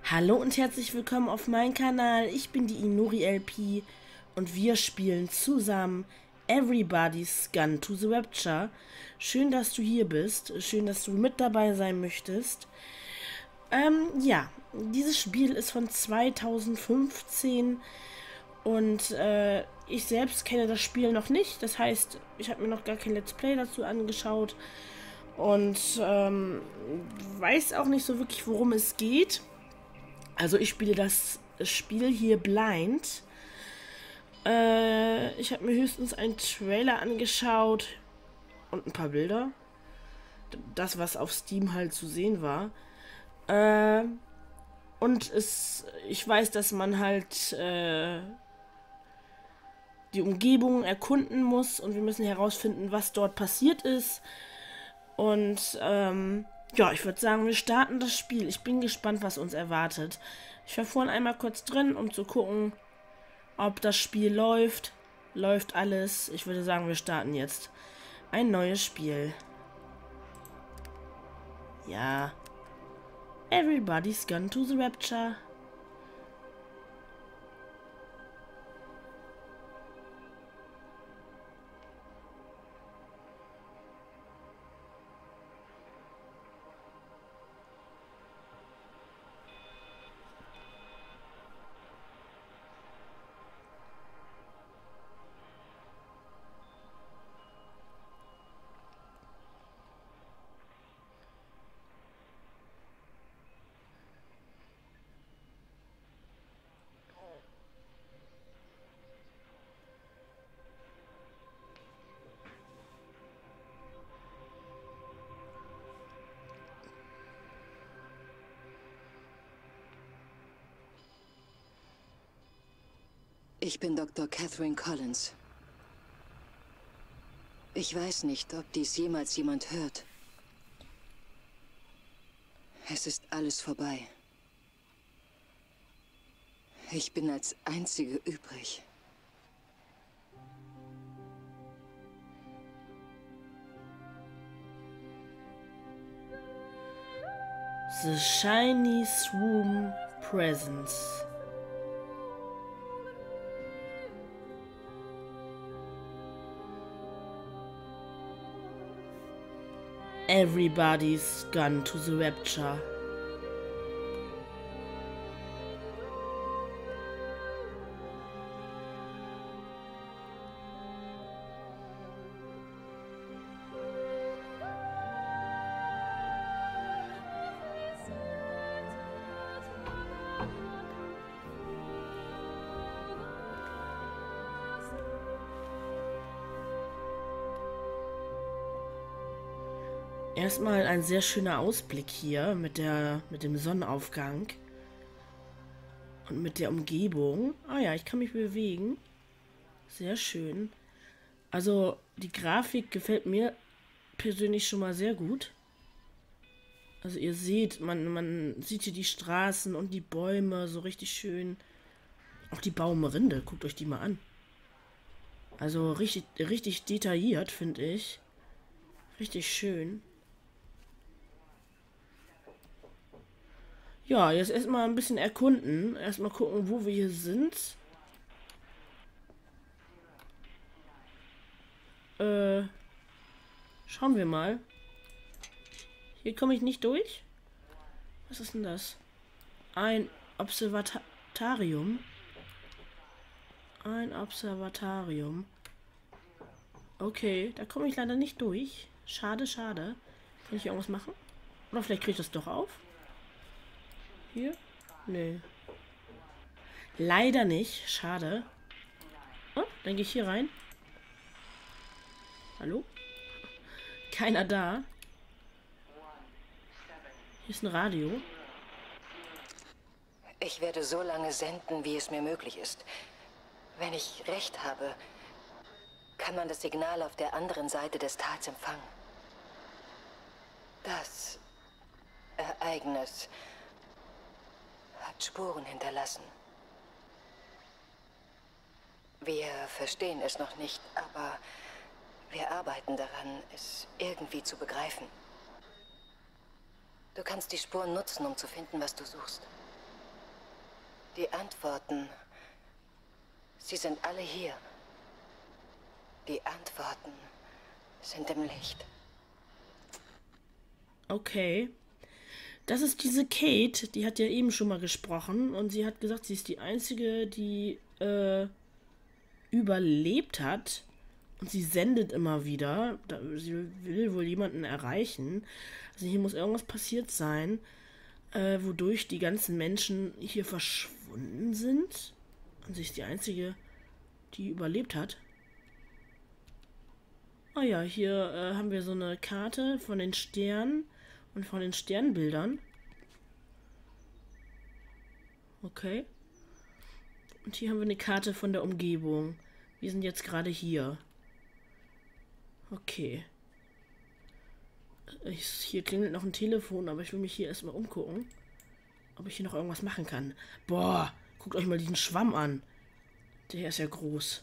Hallo und herzlich willkommen auf meinem Kanal. Ich bin die Inuri LP und wir spielen zusammen Everybody's Gone to the Rapture. Schön, dass du hier bist. Schön, dass du mit dabei sein möchtest. Ja, dieses Spiel ist von 2015 und ich selbst kenne das Spiel noch nicht. Das heißt, ich habe mir noch gar kein Let's Play dazu angeschaut und weiß auch nicht so wirklich, worum es geht. Also ich spiele das Spiel hier blind. Ich habe mir höchstens einen Trailer angeschaut und ein paar Bilder. Das, was auf Steam halt zu sehen war. Und ich weiß, dass man halt die Umgebung erkunden muss und wir müssen herausfinden, was dort passiert ist. Und ja, ich würde sagen, wir starten das Spiel. Ich bin gespannt, was uns erwartet. Ich war vorhin einmal kurz drin, um zu gucken, ob das Spiel läuft. Läuft alles. Ich würde sagen, wir starten jetzt ein neues Spiel. Ja. Everybody's Gone to the Rapture. Ich bin Dr. Catherine Collins. Ich weiß nicht, ob dies jemals jemand hört. Es ist alles vorbei. Ich bin als Einzige übrig. The Chinese Room Presence. Everybody's Gone to the Rapture. Erstmal ein sehr schöner Ausblick hier mit dem Sonnenaufgang und mit der Umgebung. Ah ja, ich kann mich bewegen. Sehr schön. Also die Grafik gefällt mir persönlich schon mal sehr gut. Also ihr seht, man sieht hier die Straßen und die Bäume so richtig schön. Auch die Baumrinde, guckt euch die mal an. Also richtig, richtig detailliert, finde ich. Richtig schön. Ja, jetzt erstmal ein bisschen erkunden. Erstmal gucken, wo wir hier sind. Schauen wir mal. Hier komme ich nicht durch. Was ist denn das? Ein Observatorium. Ein Observatorium. Okay, da komme ich leider nicht durch. Schade, schade. Kann ich hier irgendwas machen? Oder vielleicht kriege ich das doch auf? Hier? Nee. Leider nicht. Schade. Oh, dann gehe ich hier rein. Hallo? Keiner da. Hier ist ein Radio. Ich werde so lange senden, wie es mir möglich ist. Wenn ich recht habe, kann man das Signal auf der anderen Seite des Tals empfangen. Das Ereignis hat Spuren hinterlassen. Wir verstehen es noch nicht, aber wir arbeiten daran, es irgendwie zu begreifen. Du kannst die Spuren nutzen, um zu finden, was du suchst. Die Antworten, sie sind alle hier. Die Antworten sind im Licht. Okay. Das ist diese Kate, die hat ja eben schon mal gesprochen und sie hat gesagt, sie ist die Einzige, die überlebt hat. Und sie sendet immer wieder. Sie will wohl jemanden erreichen. Also hier muss irgendwas passiert sein, wodurch die ganzen Menschen hier verschwunden sind. Und sie ist die Einzige, die überlebt hat. Ah ja, hier haben wir so eine Karte von den Sternen und von den Sternbildern. Okay. Und hier haben wir eine Karte von der Umgebung. Wir sind jetzt gerade hier. Okay. Hier klingelt noch ein Telefon, aber ich will mich hier erstmal umgucken, ob ich hier noch irgendwas machen kann. Boah, guckt euch mal diesen Schwamm an. Der ist ja groß.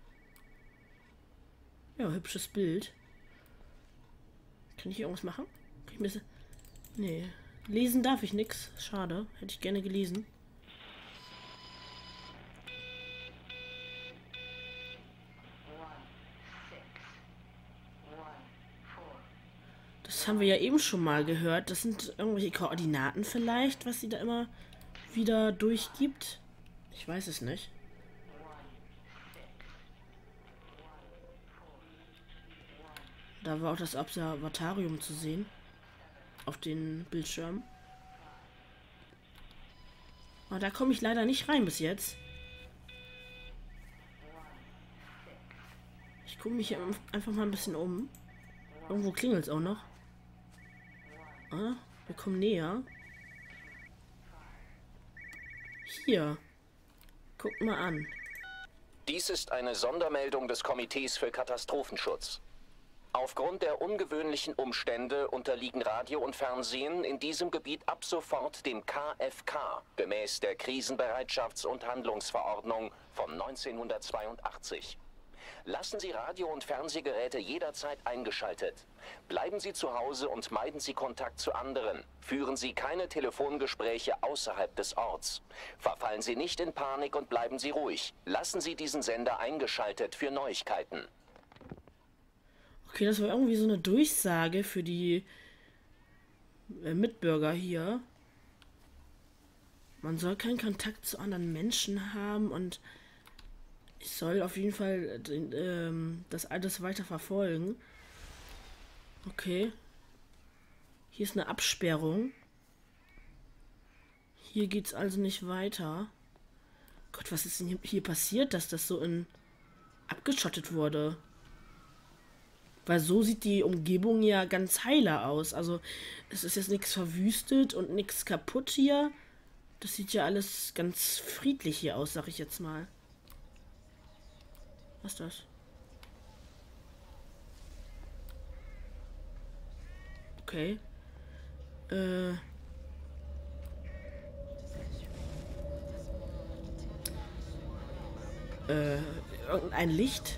Ja, hübsches Bild. Kann ich hier irgendwas machen? Kann ich mir nee. Lesen darf ich nichts. Schade. Hätte ich gerne gelesen. Das haben wir ja eben schon mal gehört. Das sind irgendwelche Koordinaten vielleicht, was sie da immer wieder durchgibt. Ich weiß es nicht. Da war auch das Observatorium zu sehen. Auf den Bildschirmen. Aber da komme ich leider nicht rein bis jetzt. Ich gucke mich hier einfach mal ein bisschen um. Irgendwo klingelt es auch noch. Ah, wir kommen näher. Hier. Guckt mal an. Dies ist eine Sondermeldung des Komitees für Katastrophenschutz. Aufgrund der ungewöhnlichen Umstände unterliegen Radio und Fernsehen in diesem Gebiet ab sofort dem KFK, gemäß der Krisenbereitschafts- und Handlungsverordnung von 1982. Lassen Sie Radio- und Fernsehgeräte jederzeit eingeschaltet. Bleiben Sie zu Hause und meiden Sie Kontakt zu anderen. Führen Sie keine Telefongespräche außerhalb des Orts. Verfallen Sie nicht in Panik und bleiben Sie ruhig. Lassen Sie diesen Sender eingeschaltet für Neuigkeiten. Okay, das war irgendwie so eine Durchsage für die Mitbürger hier. Man soll keinen Kontakt zu anderen Menschen haben und ich soll auf jeden Fall das alles weiter verfolgen. Okay. Hier ist eine Absperrung. Hier geht's also nicht weiter. Gott, was ist denn hier passiert, dass das so abgeschottet wurde? Weil so sieht die Umgebung ja ganz heiler aus. Also es ist jetzt nichts verwüstet und nichts kaputt hier. Das sieht ja alles ganz friedlich hier aus, sag ich jetzt mal. Was ist das? Okay. Irgendein Licht?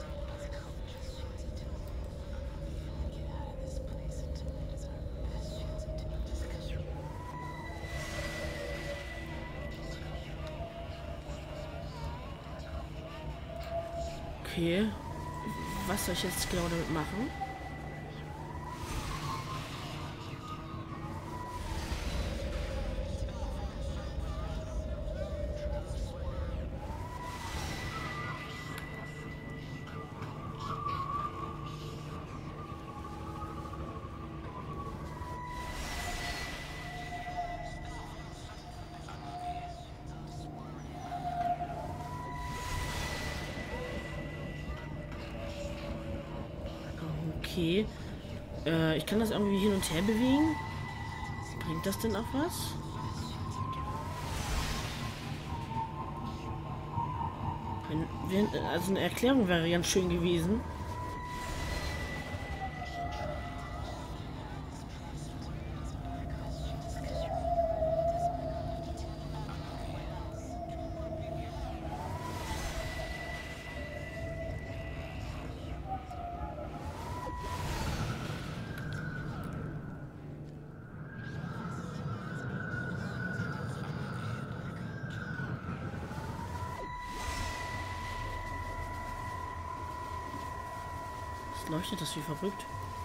Okay. Was soll ich jetzt genau damit machen? Okay. Ich kann das irgendwie hin und her bewegen. Bringt das denn auch was? Also eine Erklärung wäre ganz schön gewesen. leuchtet das wie verrückt.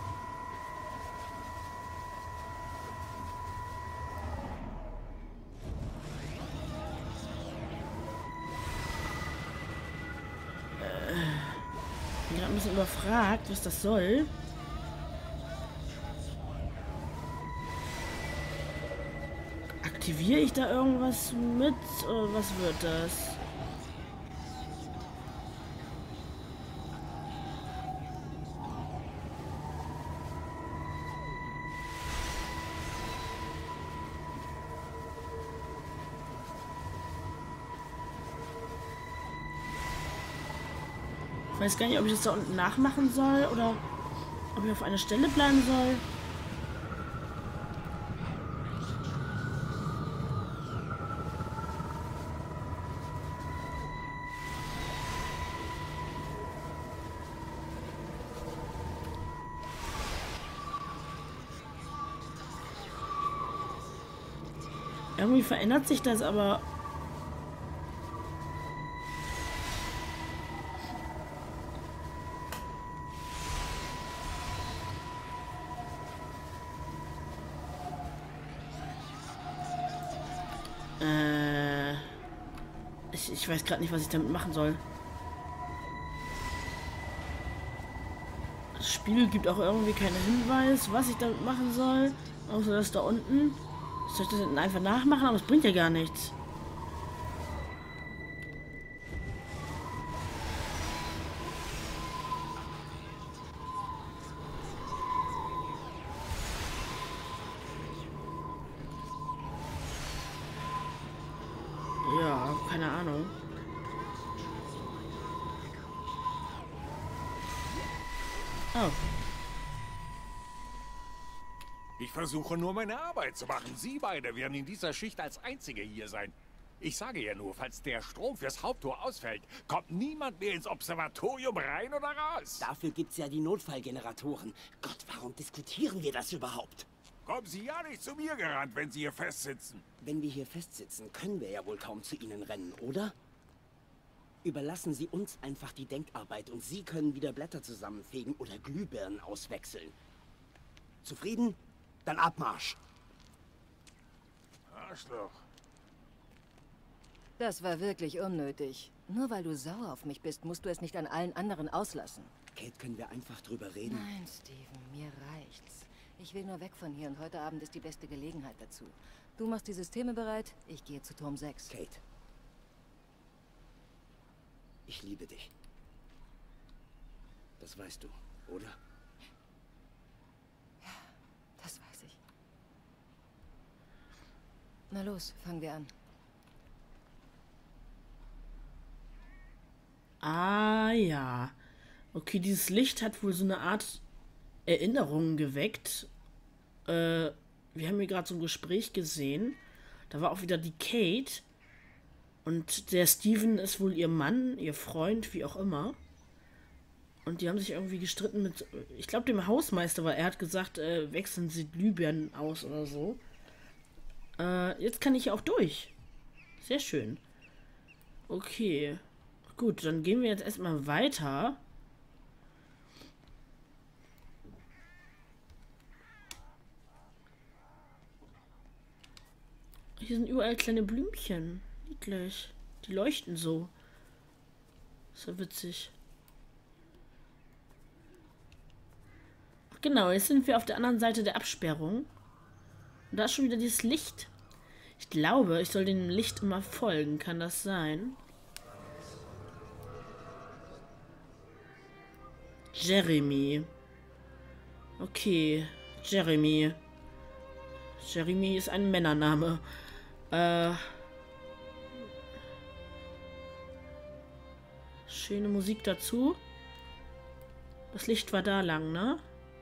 Ich bin gerade ein bisschen überfragt, was das soll. Aktiviere ich da irgendwas mit? Oder was wird das? Ich weiß gar nicht, ob ich das da unten nachmachen soll oder ob ich auf einer Stelle bleiben soll. Irgendwie verändert sich das aber. Ich weiß gerade nicht, was ich damit machen soll. Das Spiel gibt auch irgendwie keinen Hinweis, was ich damit machen soll. Außer das da unten. Soll ich das denn einfach nachmachen? Aber es bringt ja gar nichts. Ja, keine Ahnung. Oh. Ich versuche nur meine Arbeit zu machen. Sie beide werden in dieser Schicht als Einzige hier sein. Ich sage ja nur, falls der Strom fürs Haupttor ausfällt, kommt niemand mehr ins Observatorium rein oder raus. Dafür gibt's ja die Notfallgeneratoren. Gott, warum diskutieren wir das überhaupt? Kommen Sie ja nicht zu mir gerannt, wenn Sie hier festsitzen. Wenn wir hier festsitzen, können wir ja wohl kaum zu Ihnen rennen, oder? Überlassen Sie uns einfach die Denkarbeit und Sie können wieder Blätter zusammenfegen oder Glühbirnen auswechseln. Zufrieden? Dann Abmarsch. Arschloch. Das war wirklich unnötig. Nur weil du sauer auf mich bist, musst du es nicht an allen anderen auslassen. Kate, können wir einfach drüber reden? Nein, Steven, mir reicht's. Ich will nur weg von hier und heute Abend ist die beste Gelegenheit dazu. Du machst die Systeme bereit, ich gehe zu Turm 6. Kate. Ich liebe dich. Das weißt du, oder? Das weiß ich. Na los, fangen wir an. Ah ja. Okay, dieses Licht hat wohl so eine Art Erinnerung geweckt. Wir haben hier gerade so ein Gespräch gesehen. Da war auch wieder die Kate. Und der Steven ist wohl ihr Mann, ihr Freund, wie auch immer. Und die haben sich irgendwie gestritten mit, ich glaube, dem Hausmeister, weil er hat gesagt, wechseln Sie Glühbirnen aus oder so. Jetzt kann ich auch durch. Sehr schön. Okay. Gut, dann gehen wir jetzt erstmal weiter. Hier sind überall kleine Blümchen. Niedlich. Die leuchten so. Ist ja witzig. Ach genau, jetzt sind wir auf der anderen Seite der Absperrung. Und da ist schon wieder dieses Licht. Ich glaube, ich soll dem Licht immer folgen. Kann das sein? Jeremy. Okay. Jeremy. Jeremy ist ein Männername. Schöne Musik dazu. Das Licht war da lang, ne?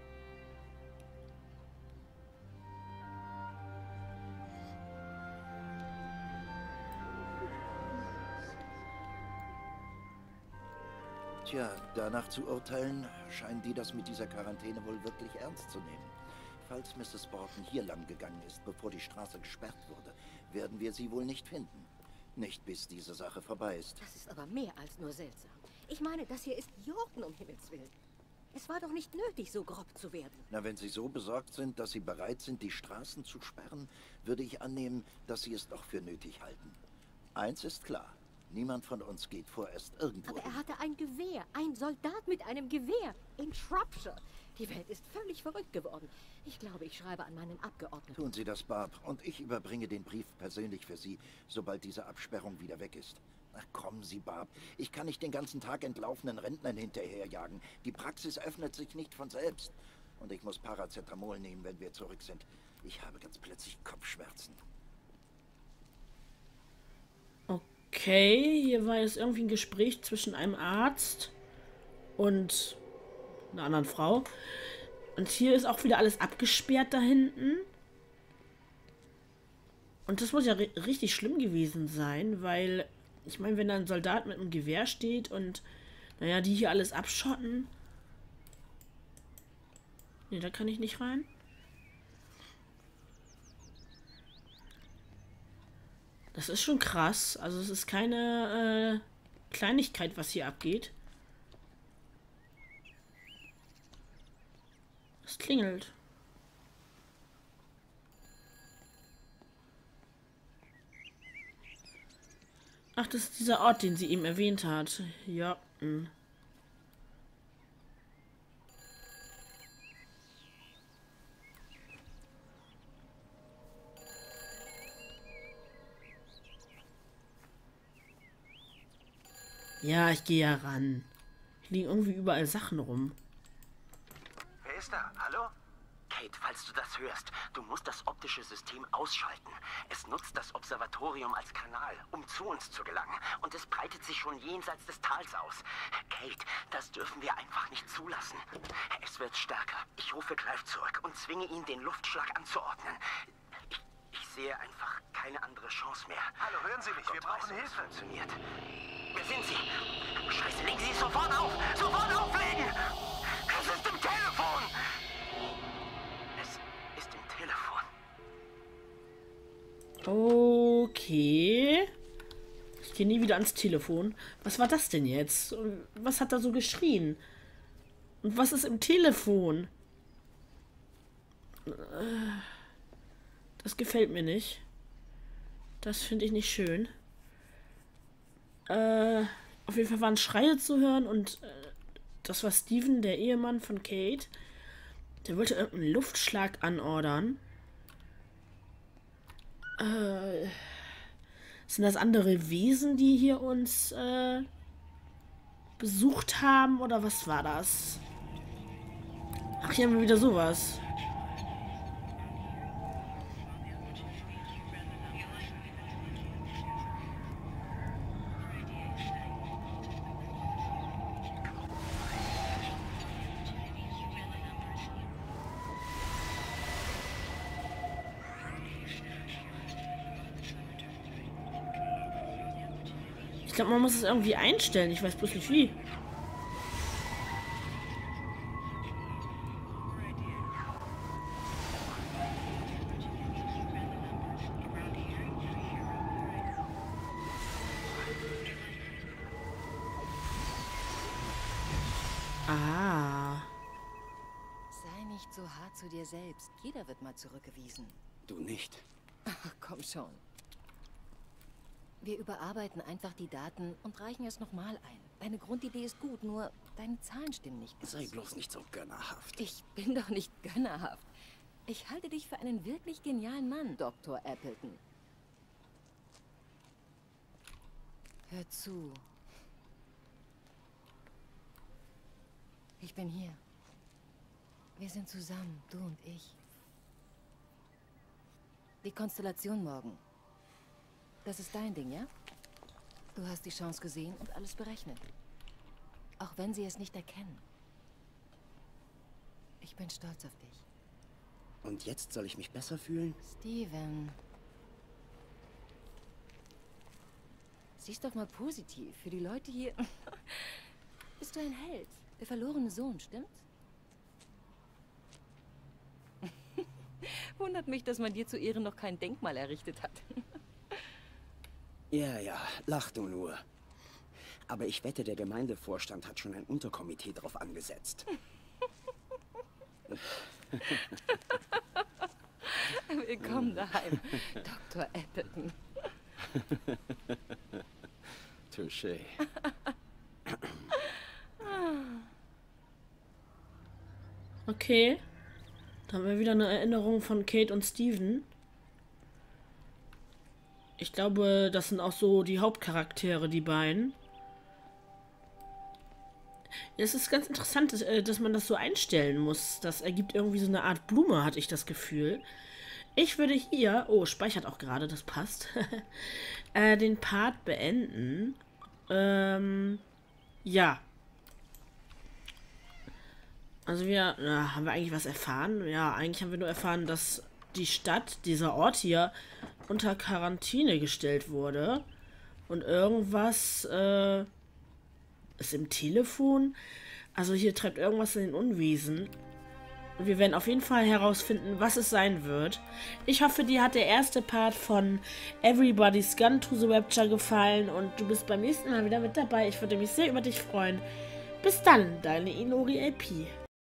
Tja, danach zu urteilen, scheinen die das mit dieser Quarantäne wohl wirklich ernst zu nehmen. Falls Mrs. Borton hier lang gegangen ist, bevor die Straße gesperrt wurde, werden wir sie wohl nicht finden. Nicht bis diese Sache vorbei ist. Das ist aber mehr als nur seltsam. Ich meine, das hier ist Jordan, um Himmels Willen. Es war doch nicht nötig, so grob zu werden. Na, wenn Sie so besorgt sind, dass Sie bereit sind, die Straßen zu sperren, würde ich annehmen, dass Sie es doch für nötig halten. Eins ist klar. Niemand von uns geht vorerst irgendwo Aber hin. er hatte ein Gewehr. Ein Soldat mit einem Gewehr. In Shropshire. Die Welt ist völlig verrückt geworden. Ich glaube, ich schreibe an meinen Abgeordneten. Tun Sie das, Barb. Und ich überbringe den Brief persönlich für Sie, sobald diese Absperrung wieder weg ist. Ach, kommen Sie, Barb. Ich kann nicht den ganzen Tag entlaufenen Rentnern hinterherjagen. Die Praxis öffnet sich nicht von selbst. Und ich muss Paracetamol nehmen, wenn wir zurück sind. Ich habe ganz plötzlich Kopfschmerzen. Okay, hier war jetzt irgendwie ein Gespräch zwischen einem Arzt und einer anderen Frau. Und hier ist auch wieder alles abgesperrt da hinten. Und das muss ja richtig schlimm gewesen sein, weil, ich meine, wenn da ein Soldat mit einem Gewehr steht und, naja, die hier alles abschotten. Ne, da kann ich nicht rein. Das ist schon krass. Also es ist keine Kleinigkeit, was hier abgeht. Es klingelt. Ach, das ist dieser Ort, den sie eben erwähnt hat. Ja. Ja, ich gehe ja ran. Hier liegen irgendwie überall Sachen rum. Wer ist da? Hallo? Kate, falls du das hörst, du musst das optische System ausschalten. Es nutzt das Observatorium als Kanal, um zu uns zu gelangen. Und es breitet sich schon jenseits des Tals aus. Kate, das dürfen wir einfach nicht zulassen. Es wird stärker. Ich rufe Clive zurück und zwinge ihn, den Luftschlag anzuordnen. Ich sehe einfach keine andere Chance mehr. Hallo, hören Sie mich, wir brauchen Hilfe. Hilfe. Funktioniert. Wer sind Sie? Scheiße, legen Sie es sofort auf! Sofort auflegen! Es ist im Telefon! Es ist im Telefon. Okay. Ich gehe nie wieder ans Telefon. Was war das denn jetzt? Was hat da so geschrien? Und was ist im Telefon? Das gefällt mir nicht. Das finde ich nicht schön. Auf jeden Fall waren Schreie zu hören und das war Steven, der Ehemann von Kate. Der wollte irgendeinen Luftschlag anordern. Sind das andere Wesen, die hier uns besucht haben? Oder was war das? Ach, hier haben wir wieder sowas. Ich glaube, man muss es irgendwie einstellen. Ich weiß bloß nicht wie. Ah. Sei nicht so hart zu dir selbst. Jeder wird mal zurückgewiesen. Du nicht. Ach, komm schon. Wir überarbeiten einfach die Daten und reichen es nochmal ein. Deine Grundidee ist gut, nur deine Zahlen stimmen nicht ganz. Sei bloß nicht so gönnerhaft. Ich bin doch nicht gönnerhaft. Ich halte dich für einen wirklich genialen Mann, Dr. Appleton. Hör zu. Ich bin hier. Wir sind zusammen, du und ich. Die Konstellation morgen. Das ist dein Ding, ja? Du hast die Chance gesehen und alles berechnet. Auch wenn sie es nicht erkennen. Ich bin stolz auf dich. Und jetzt soll ich mich besser fühlen? Steven. Siehst doch mal positiv. Für die Leute hier bist du ein Held. Der verlorene Sohn, stimmt's? Wundert mich, dass man dir zu Ehren noch kein Denkmal errichtet hat. Ja, lach du nur. Aber ich wette, der Gemeindevorstand hat schon ein Unterkomitee drauf angesetzt. Willkommen daheim, Dr. Appleton. Touché. Okay. Da haben wir wieder eine Erinnerung von Kate und Steven. Ich glaube, das sind auch so die Hauptcharaktere, die beiden. Es ist ganz interessant, dass man das so einstellen muss. Das ergibt irgendwie so eine Art Blume, hatte ich das Gefühl. Ich würde hier... Oh, speichert auch gerade, das passt. Den Part beenden. Ja. Also haben wir eigentlich was erfahren? Ja, eigentlich haben wir nur erfahren, dass die Stadt, dieser Ort hier, unter Quarantäne gestellt wurde. Und irgendwas ist im Telefon. Also hier treibt irgendwas in den Unwesen. Und wir werden auf jeden Fall herausfinden, was es sein wird. Ich hoffe, dir hat der erste Part von Everybody's Gun to the Rapture gefallen. Und du bist beim nächsten Mal wieder mit dabei. Ich würde mich sehr über dich freuen. Bis dann, deine Inori LP.